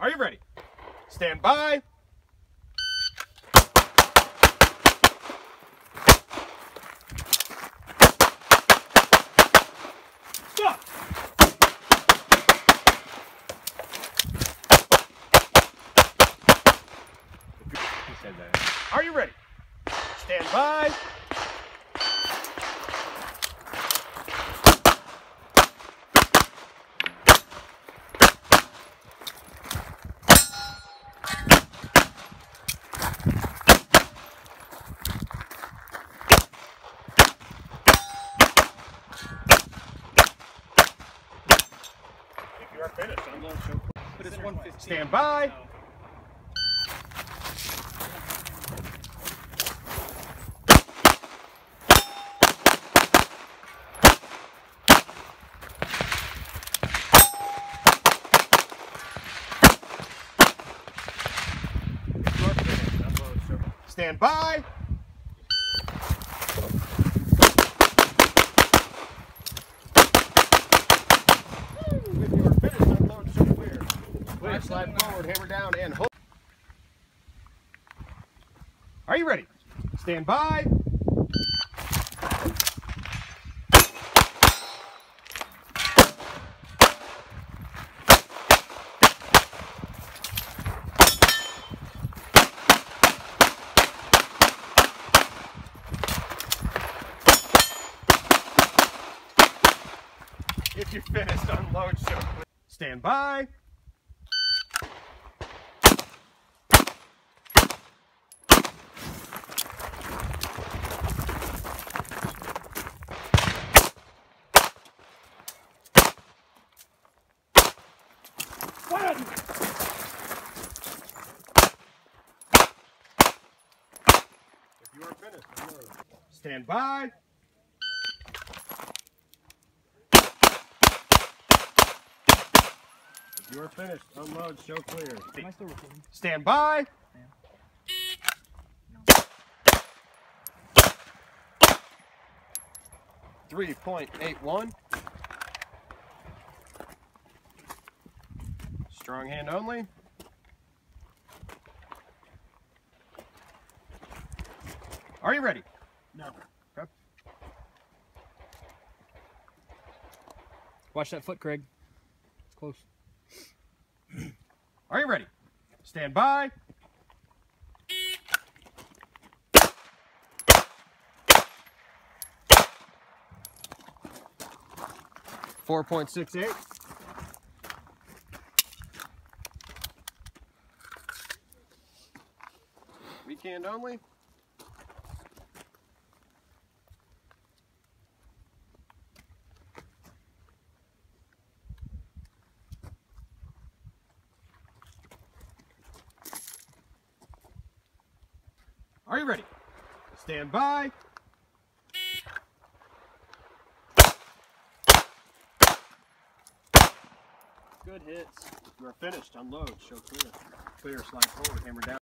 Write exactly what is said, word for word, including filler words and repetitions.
Are you ready? Stand by. Stop. He said that. Are you ready? Stand by. If you are finished, I'm going to show. But it's one fifteen. Stand by. Stand by. If you are finished, unload, so clear. Clear, slide forward, hammer down, and hold. Are you ready? Stand by. If you're finished, unload, so clear. Stand by. One. If you are finished, unload. Stand by. You are finished. Unload. Show clear. Am I still recording? Stand by. three point eight one. Strong hand only. Are you ready? No. Okay. Watch that foot, Craig. It's close. Are you ready? Stand by. four point six eight. Weak hand only. Are you ready? Stand by. Good hits. You are finished. Unload. Show clear. Clear. Slide forward. Hammer down.